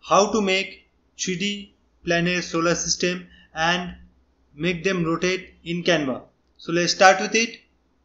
how to make 3D planet solar system and make them rotate in Canva. So let's start with it.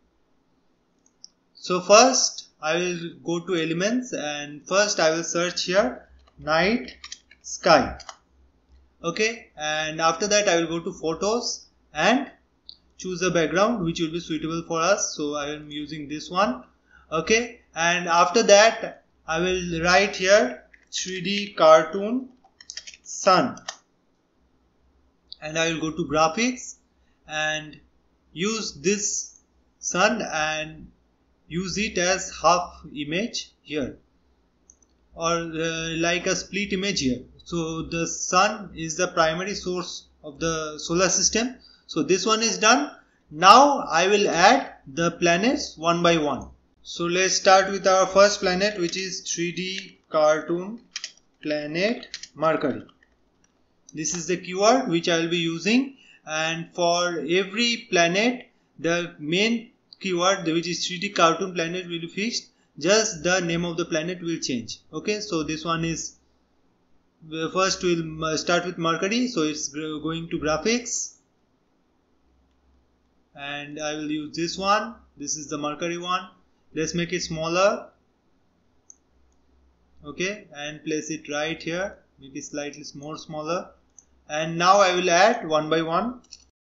So first I will go to elements and first I will search here night sky. Okay, and after that I will go to photos and choose a background which will be suitable for us. So I am using this one. Okay, and after that I will write here 3D cartoon sun, and I will go to graphics and use this sun and use it as half image here, or like a split image here. So the sun is the primary source of the solar system. So this one is done. Now I will add the planets one by one. So let's start with our first planet, which is 3D cartoon planet Mercury. This is the keyword which I will be using, and for every planet the main keyword, which is 3D cartoon planet, will be fixed. Just the name of the planet will change. Okay, so this one is first we'll start with Mercury, so it's going to graphics and I will use this one. This is the Mercury one. Let's make it smaller. Okay, and place it right here, make it slightly more smaller, and now I will add one by one.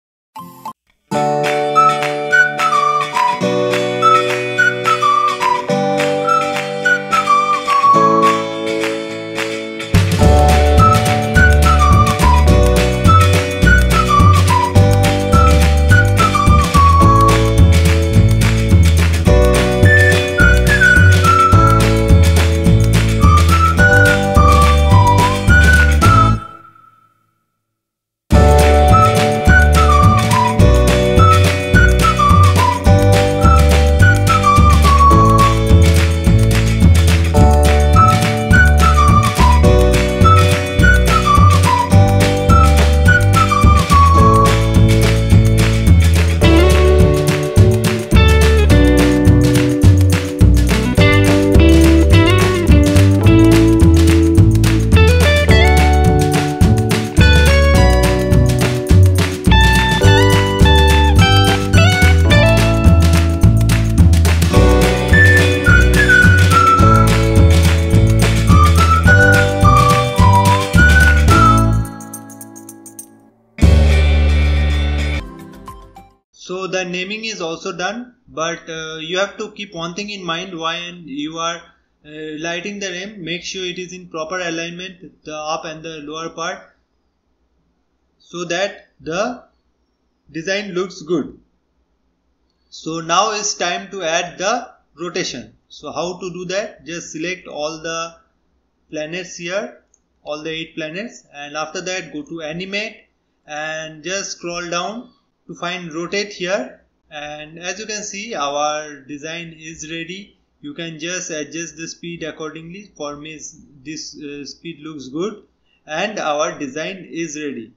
So the naming is also done, but you have to keep one thing in mind when you are lighting the name. Make sure it is in proper alignment, the up and the lower part, so that the design looks good. So now it's time to add the rotation. So how to do that? Just select all the planets here, all the 8 planets, and after that go to animate and just scroll down to find rotate here, and as you can see our design is ready. You can just adjust the speed accordingly. For me this speed looks good and our design is ready.